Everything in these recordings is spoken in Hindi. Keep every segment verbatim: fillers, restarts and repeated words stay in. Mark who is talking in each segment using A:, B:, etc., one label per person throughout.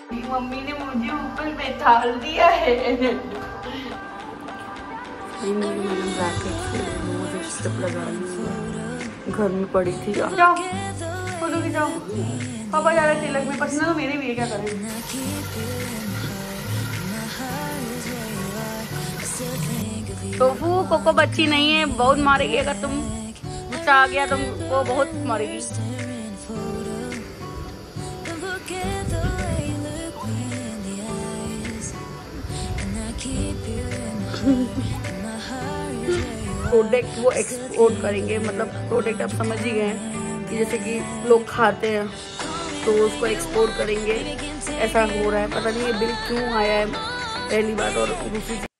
A: मम्मी ने मुझे ऊपर बैठाल दिया है।
B: मैंने ब्रैकेट से मुझे स्ट्रिप लगा ली, घर में पड़ी थी।
A: जाओ फोटो खिंचाओ, पापा जा रहे तिलक में, पसीना तो मेरे भी है, क्या करें। टोफू कोको बच्ची नहीं है, बहुत मारेगी अगर तुम गुस्सा आ गया तुमको, बहुत मारेगी। प्रोडक्ट वो एक्सपोर्ट करेंगे, मतलब प्रोडक्ट आप समझ ही गए हैं कि जैसे कि लोग खाते हैं तो उसको एक्सपोर्ट करेंगे, ऐसा हो रहा है। पता नहीं ये बिल क्यों आया है, पहली बात। और दूसरी चीज,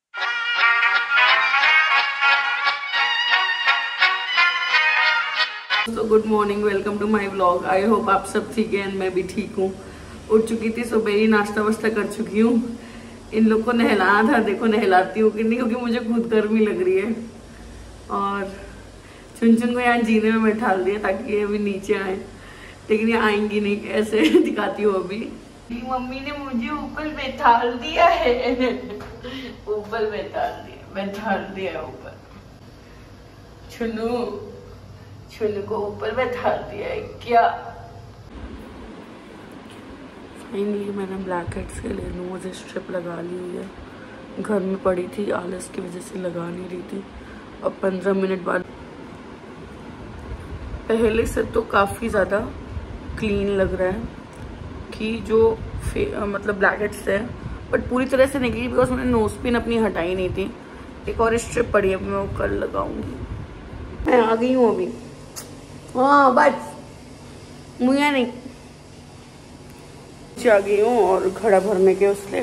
A: तो good morning, welcome to my vlog. I hope आप सब ठीक है, मैं भी ठीक हूँ। उठ चुकी थी सुबह ही, नाश्ता वास्ता कर चुकी हूँ। इन लोग को नहलाना था, देखो नहलाती हूँ कि नहीं, क्योंकि मुझे खुद गर्मी लग रही है। और चुन चुन को यहाँ जीने में बैठा दिया ताकि ये अभी नीचे आए, लेकिन ये आएंगी नहीं, ऐसे दिखाती हूँ अभी। मम्मी ने मुझे ऊपर बैठाल दिया है, ऊपर बैठाल दिया, बैठाल दिया ऊपर। चुनू चुनू को ऊपर बैठाल दिया है क्या।
B: फाइनली मैंने ब्लैकेट्स के लिए नोज स्ट्रिप लगा ली हुई है, घर में पड़ी थी, आलस की वजह से लगा नहीं रही थी। अब पंद्रह मिनट बाद, पहले से तो काफ़ी ज़्यादा क्लीन लग रहा है कि जो मतलब ब्लैकेट्स है, बट पूरी तरह से नहीं गई बिकॉज मैंने नोज पिन अपनी हटाई नहीं थी। एक और स्ट्रिप पड़ी है, मैं वो कल लगाऊंगी। मैं आ गई हूँ अभी, हाँ बस मुझे नहीं आ गई हूँ। और घड़ा भरने के उससे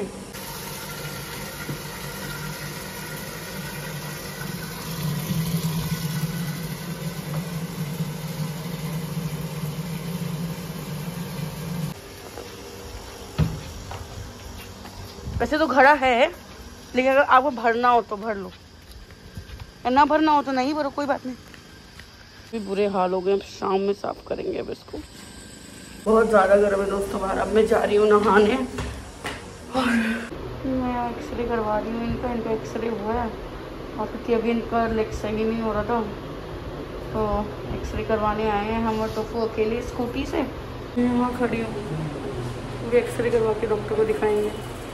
A: वैसे तो घड़ा है, लेकिन अगर आपको भरना हो तो भर लो, और ना भरना हो तो नहीं भरो, कोई बात नहीं।
B: भी बुरे हाल हो गए, अब शाम में साफ करेंगे अब इसको।
A: बहुत ज़्यादा गर्म है दोस्तों बाहर। अब मैं जा रही हूँ नहाने, और मैं एक्सरे करवा रही हूँ इनका। इनका एक्सरे हुआ है और क्योंकि अभी इनका लेग सही नहीं हो रहा था, तो एक्सरे करवाने आए हैं हम और टोफू अकेले स्कूटी से। मैं वहाँ खड़ी हूँ, अभी एक्सरे करवा के डॉक्टर को दिखाएंगे।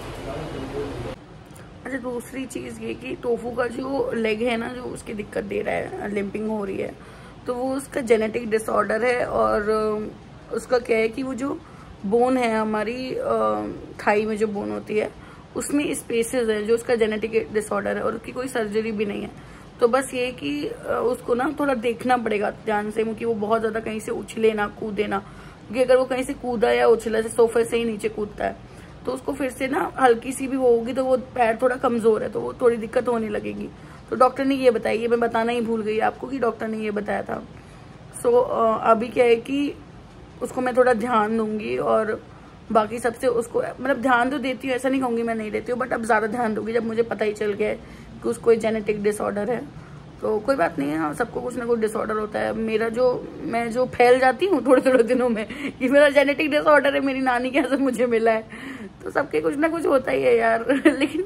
A: अच्छा, दूसरी चीज़ ये कि टोफू का जो लेग है ना, जो उसकी दिक्कत दे रहा है, लिम्पिंग हो रही है, तो वो उसका जेनेटिक डिसऑर्डर है। और उसका क्या है कि वो जो बोन है हमारी थाई में, जो बोन होती है उसमें स्पेसेस है, जो उसका जेनेटिक डिसऑर्डर है, और उसकी कोई सर्जरी भी नहीं है। तो बस ये कि उसको ना थोड़ा देखना पड़ेगा ध्यान से, क्योंकि वो बहुत ज़्यादा कहीं से उछले ना, कूदे ना, क्योंकि अगर वो कहीं से कूदा या उछला, से सोफे से ही नीचे कूदता है, तो उसको फिर से ना हल्की सी भी वो होगी तो वो पैर थोड़ा कमज़ोर है, तो वो थोड़ी दिक्कत होने लगेगी। तो डॉक्टर ने ये बताया, मैं बताना ही भूल गई आपको कि डॉक्टर ने ये बताया था। सो so, अभी क्या है कि उसको मैं थोड़ा ध्यान दूंगी, और बाकी सबसे उसको मतलब ध्यान तो देती हूँ, ऐसा नहीं कहूँगी मैं नहीं देती हूँ, बट अब ज़्यादा ध्यान दूंगी जब मुझे पता ही चल गया है कि उसको जेनेटिक डिसऑर्डर है। तो कोई बात नहीं है, सबको कुछ ना कुछ डिसऑर्डर होता है। मेरा जो मैं जो फैल जाती हूँ थोड़े थोड़े दिनों में कि मेरा जेनेटिक डिसऑर्डर है, मेरी नानी के यहाँ से मुझे मिला है, तो सबके कुछ ना कुछ होता ही है यार। लेकिन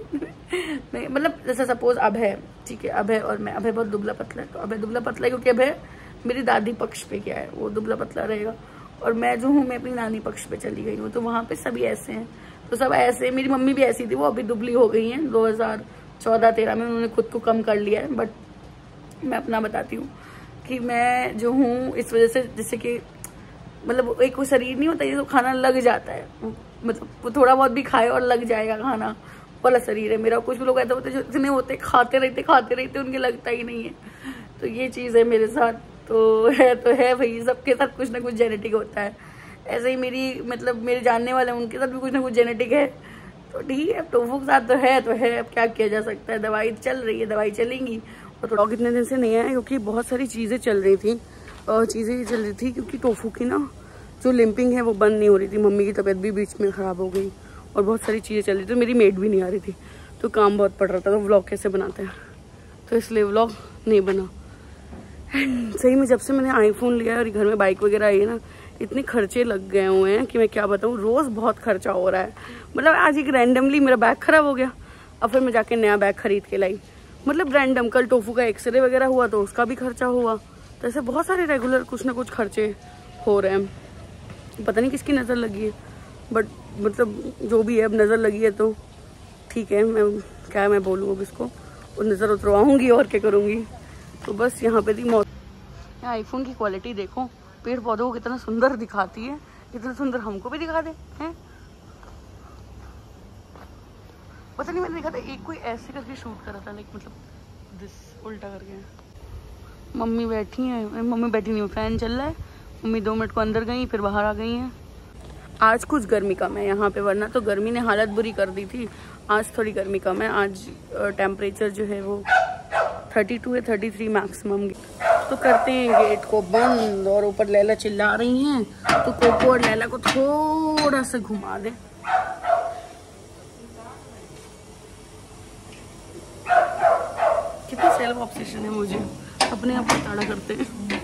A: मतलब जैसे सपोज अब है, ठीक है, अब है, और मैं अब है बहुत दुबला पतला है, तो अब है दुबला पतला है क्योंकि अब है मेरी दादी पक्ष पे क्या है, वो दुबला पतला रहेगा, और मैं जो हूँ मैं अपनी नानी पक्ष पे चली गई हूँ, तो वहाँ पे सभी ऐसे हैं। तो सब ऐसे, मेरी मम्मी भी ऐसी थी, वो अभी दुबली हो गई हैं, दो हजार चौदह तेरह में उन्होंने खुद को कम कर लिया है। बट मैं अपना बताती हूँ कि मैं जो हूँ इस वजह से, जैसे कि मतलब एक कोई शरीर नहीं होता, ये तो खाना लग जाता है, मतलब वो थोड़ा बहुत भी खाए और लग जाएगा खाना वाला शरीर है मेरा। कुछ लोग ऐसे होते जो इतने होते खाते रहते खाते रहते उनके लगता ही नहीं है, तो ये चीज़ है मेरे साथ। तो है तो है भाई, सबके साथ कुछ ना कुछ जेनेटिक होता है। ऐसे ही मेरी मतलब मेरे जानने वाले हैं, उनके साथ भी कुछ ना कुछ जेनेटिक है, तो ठीक है। टोफू के साथ तो है तो है, अब क्या किया जा सकता है, दवाई चल रही है, दवाई चलेंगी। और थोड़ा कितने दिन से नहीं आया क्योंकि बहुत सारी चीज़ें चल रही थी, और चीज़ें चल रही थी क्योंकि टोफू की ना जो लिम्पिंग है वो बंद नहीं हो रही थी। मम्मी की तबीयत भी बीच में ख़राब हो गई, और बहुत सारी चीज़ें चल रही थी, तो मेरी मेड भी नहीं आ रही थी, तो काम बहुत पड़ रहा था, तो व्लॉग कैसे बनाते हैं, तो इसलिए व्लॉग नहीं बना। सही में जब से मैंने आईफोन लिया है और घर में बाइक वगैरह आई है ना, इतने खर्चे लग गए हुए हैं कि मैं क्या बताऊँ, रोज़ बहुत खर्चा हो रहा है। मतलब आज एक रैंडमली मेरा बैग ख़राब हो गया, अब फिर मैं जाके नया बैग खरीद के लाई। मतलब रैंडम, कल टोफू का एक्सरे वगैरह हुआ तो उसका भी खर्चा हुआ। तो ऐसे बहुत सारे रेगुलर कुछ ना कुछ खर्चे हो रहे हैं। पता नहीं किसकी नज़र लगी है, बट मतलब जो भी है, अब नज़र लगी है तो ठीक है। मैं क्या मैं बोलूँ अब इसको, वो नज़र उतरवाऊँगी और क्या करूँगी। तो बस यहाँ पे थी मौत। आईफोन की क्वालिटी देखो, पेड़ पौधों को कितना सुंदर दिखाती है, इतना सुंदर हमको भी दिखा दे हैं। पता नहीं, मैंने देखा था एक कोई ऐसे करके शूट करा था, लाइक मतलब दिस उल्टा करके। मम्मी बैठी है, मम्मी बैठी नहीं, फैन चल रहा है। मम्मी दो मिनट को अंदर गई, फिर बाहर आ गई हैं। आज कुछ गर्मी कम है यहाँ पे, वरना तो गर्मी ने हालत बुरी कर दी थी। आज थोड़ी गर्मी कम है। आज टेम्परेचर जो है वो थर्टी टू है, थर्टी थ्री मैक्सिमम। तो करते हैं गेट को बंद, और ऊपर लैला चिल्ला रही हैं तो कोको और लैला को थोड़ा सा घुमा दे। कितना सेल्फ ऑब्सेशन है मुझे, अपने आप को ताड़ा करते हैं।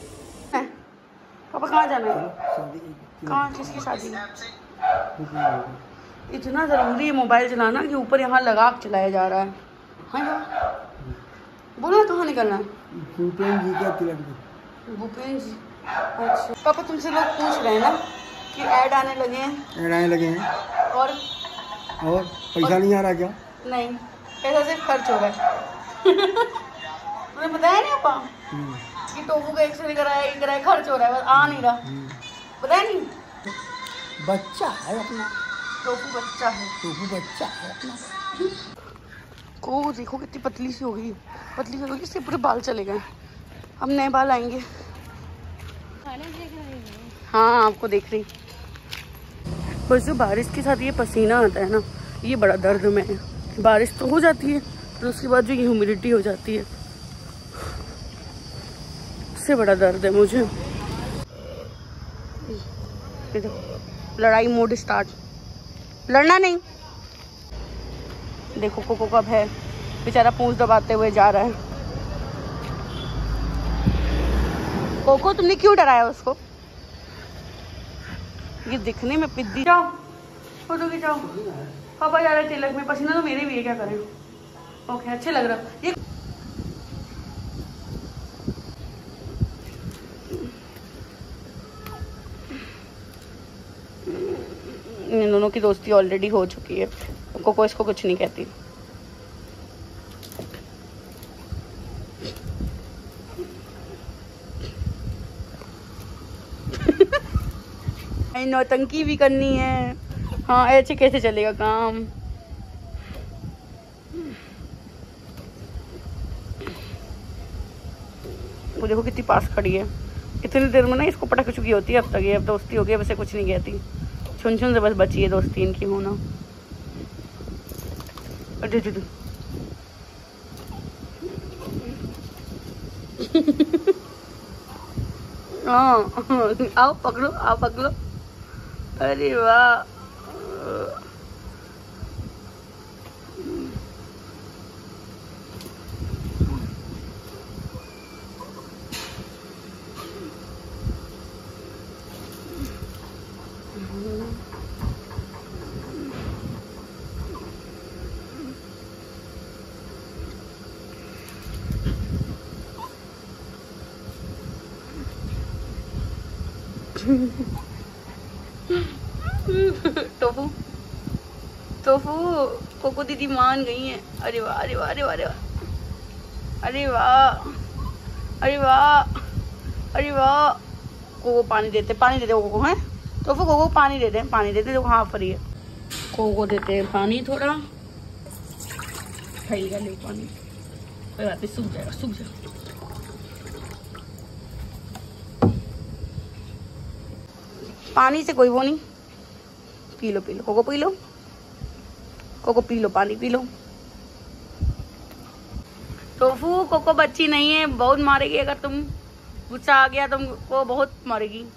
A: पापा कहाँ जाना है? कहाँ, किसकी शादी? इतना जरूरी है मोबाइल चलाना कि ऊपर यहाँ लगा के चलाया जा रहा है। हाँ बोलो कहाँ निकलना है?
C: भूपेन जी क्या तिलक?
A: भूपेन जी, अच्छा। पापा तुमसे लोग पूछ रहे हैं ना कि ऐड आने लगे हैं?
C: ऐड आने लगे हैं।
A: और
C: और पैसा और, नहीं आ रहा क्या?
A: नहीं, पैसा सिर्फ खर्च हो रहा है। तुम्हें बताया नहीं पापा कि टोफू का एक्सरे कराया, ये कराया, खर्च हो रहा है, बस आ नहीं रहा। बताया नहीं?
C: बच्चा है अपना,
A: टोफू बच्चा है,
C: टोफू बच्चा है अपना।
A: को देखो कितनी पतली सी हो गई, पतली हो गई, इससे पूरे बाल चले गए। अब नए बाल आएंगे। हाँ आपको देख रही। बस जो बारिश के साथ ये पसीना आता है ना, ये बड़ा दर्द में है। बारिश तो हो जाती है, फिर उसके बाद जो ये ह्यूमिडिटी हो जाती है, उससे बड़ा दर्द है मुझे। लड़ाई मोड स्टार्ट। लड़ना नहीं। देखो कोको कब है, बेचारा पूंछ दबाते हुए जा रहा है। कोको तुमने क्यों डराया उसको? ये दिखने में पिद्दी। जाओ फोटो खिंचाओ। पापा जा रहे तिलक में, पसीना तो मेरे भी है, क्या करें। ओके अच्छे लग रहा ये। इन दोनों की दोस्ती ऑलरेडी हो चुकी है। कोको इसको कुछ नहीं कहती। नौटंकी भी करनी है। हाँ ऐसे कैसे चलेगा काम। वो देखो कितनी पास खड़ी है। इतनी देर में ना इसको पटक चुकी होती है अब तक। ये अब दोस्ती हो गई, वैसे कुछ नहीं कहती। छुन छुन से बस बची है दोस्ती इनकी होना। हाँ आओ पकड़ो, आओ पकड़ो। अरे वाह, टोफू टोफू कोको दीदी मान गई हैं। अरे वाह, अरे वाह, अरे वाह, अरे वाह, अरे वाह, अरे वाह, अरे वाह। कोको पानी देते, पानी देते कोको हैं। टोफू कोको पानी देते हैं, पानी देते। देखो हाँ फ्री है। कोको देते हैं पानी थोड़ा। खाइएगा ले पानी, कोई बात नहीं, सूख जाएगा, सूख जाएगा। पानी से कोई वो नहीं। पी लो, पी लो कोको, पी लो कोको, पी लो पानी, पी लो। टोफू कोको बच्ची नहीं है, बहुत मारेगी। अगर तुम गुस्सा आ गया तुमको बहुत मारेगी।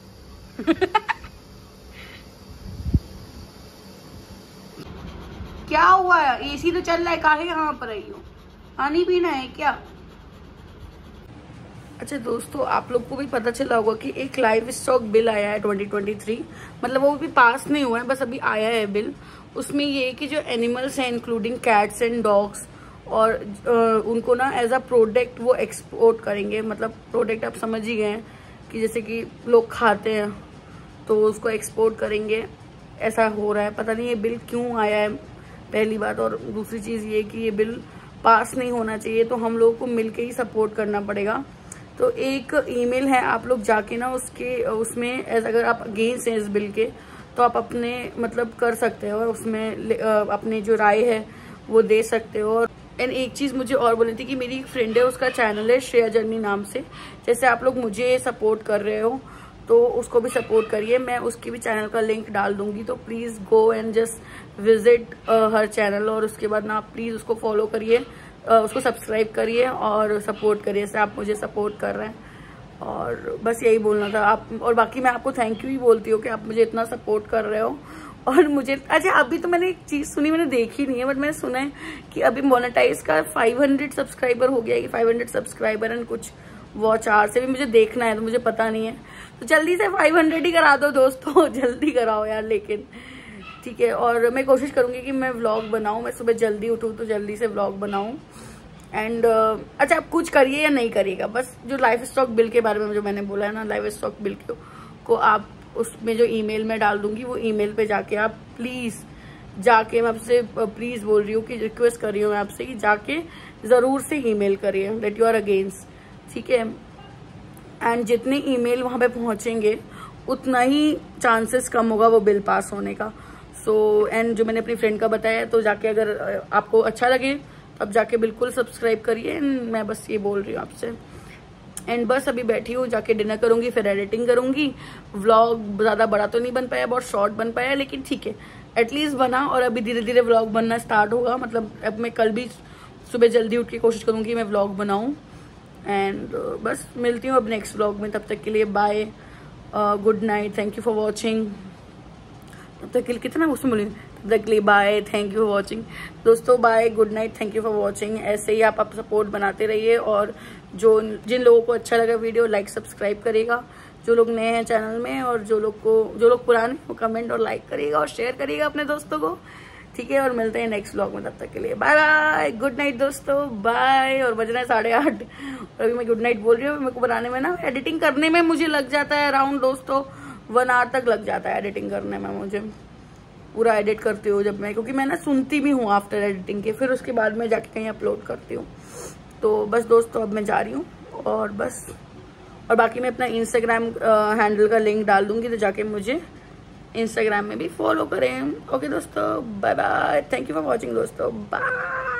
A: क्या हुआ है? एसी तो चल रहा है, काहे यहाँ पर आई हो? पानी पीना है क्या? अच्छा दोस्तों, आप लोग को भी पता चला होगा कि एक लाइव स्टॉक बिल आया है ट्वेंटी ट्वेंटी थ्री, मतलब वो भी पास नहीं हुआ है, बस अभी आया है बिल। उसमें ये है कि जो एनिमल्स हैं इंक्लूडिंग कैट्स एंड डॉग्स, और आ, उनको ना एज अ प्रोडक्ट वो एक्सपोर्ट करेंगे। मतलब प्रोडक्ट आप समझ ही गए हैं कि जैसे कि लोग खाते हैं तो उसको एक्सपोर्ट करेंगे, ऐसा हो रहा है। पता नहीं ये बिल क्यों आया है, पहली बात। और दूसरी चीज़ ये कि ये बिल पास नहीं होना चाहिए, तो हम लोगों को मिलके ही सपोर्ट करना पड़ेगा। तो एक ईमेल है, आप लोग जाके ना उसके उसमें एज अगर आप अगेंस्ट हैं इस बिल के, तो आप अपने मतलब कर सकते हो, उसमें अपनी जो राय है वो दे सकते हो। एंड एक चीज़ मुझे और बोलनी थी कि मेरी एक फ्रेंड है, उसका चैनल है श्रेया जर्नी नाम से। जैसे आप लोग मुझे सपोर्ट कर रहे हो तो उसको भी सपोर्ट करिए। मैं उसकी भी चैनल का लिंक डाल दूंगी, तो please go and just visit her channel, और उसके बाद ना आप प्लीज़ उसको फॉलो करिए, Uh, उसको सब्सक्राइब करिए और सपोर्ट करिए, जैसे आप मुझे सपोर्ट कर रहे हैं। और बस यही बोलना था आप। और बाकी मैं आपको थैंक यू ही बोलती हूँ कि आप मुझे इतना सपोर्ट कर रहे हो। और मुझे अच्छा, अभी तो मैंने एक चीज़ सुनी, मैंने देखी नहीं है, बट मैंने सुना है कि अभी मोनेटाइज का फाइव हंड्रेड सब्सक्राइबर हो गया है, फाइव हंड्रेड सब्सक्राइबर एंड कुछ वॉच आवर से भी मुझे देखना है, तो मुझे पता नहीं है। तो जल्दी से फाइव हंड्रेड ही करा दो दोस्तों, जल्दी कराओ यार। लेकिन ठीक है, और मैं कोशिश करूंगी कि मैं व्लॉग बनाऊं, मैं सुबह जल्दी उठूं तो जल्दी से व्लॉग बनाऊं। एंड uh, अच्छा, आप कुछ करिए या नहीं करिएगा, बस जो लाइफ स्टॉक बिल के बारे में जो मैंने बोला है ना, लाइफ स्टॉक बिल को, को आप उसमें जो ईमेल में डाल दूंगी, वो ईमेल पे जाके आप प्लीज़ जाके, मैं आपसे प्लीज़ बोल रही हूँ कि रिक्वेस्ट कर रही हूँ मैं आपसे कि जाके ज़रूर से ईमेल करिए दैट यू आर अगेंस्ट, ठीक है। एंड जितने ईमेल वहाँ पे पहुँचेंगे उतना ही चांसेस कम होगा वो बिल पास होने का। सो so, एंड जो मैंने अपनी फ्रेंड का बताया, तो जाके अगर आपको अच्छा लगे तो आप जाके बिल्कुल सब्सक्राइब करिए। एंड मैं बस ये बोल रही हूँ आपसे। एंड बस अभी बैठी हूँ, जाके डिनर करूँगी, फिर एडिटिंग करूँगी। व्लॉग ज़्यादा बड़ा तो नहीं बन पाया, बहुत शॉर्ट बन पाया, लेकिन ठीक है, एटलीस्ट बना। और अभी धीरे धीरे व्लॉग बनना स्टार्ट होगा। मतलब अब मैं कल भी सुबह जल्दी उठ के कोशिश करूँगी मैं व्लॉग बनाऊँ। एंड uh, बस मिलती हूँ अब नेक्स्ट व्लॉग में। तब तक के लिए bye, good night, thank you for watching. तब तक के लिए कितना उसमें बोली, तब तक के लिए bye, thank you for watching. दोस्तों bye, good night, thank you for watching. ऐसे ही आप आप सपोर्ट बनाते रहिए, और जो जिन लोगों को अच्छा लगा वीडियो, लाइक सब्सक्राइब करेगा, जो लोग नए हैं चैनल में, और जो लोग को जो लोग पुराने, वो कमेंट और लाइक करिएगा और शेयर करिएगा अपने दोस्तों को, ठीक है। और मिलते हैं नेक्स्ट व्लॉग में, तब तक के लिए बाय बाय, गुड नाइट दोस्तों, बाय। और बज रहा है साढ़े आठ, और अभी मैं गुड नाइट बोल रही हूँ। मेरे को बनाने में ना, एडिटिंग करने में मुझे लग जाता है अराउंड दोस्तों वन आवर तक लग जाता है एडिटिंग करने में मुझे, पूरा एडिट करती हूँ जब मैं, क्योंकि मैं ना सुनती भी हूँ आफ्टर एडिटिंग के, फिर उसके बाद में जाके कहीं अपलोड करती हूँ। तो बस दोस्तों अब मैं जा रही हूँ, और बस, और बाकी मैं अपना इंस्टाग्राम हैंडल का लिंक डाल दूंगी, तो जाके मुझे इंस्टाग्राम में भी फॉलो करें। ओके दोस्तों, bye bye, thank you for watching दोस्तों, बाय।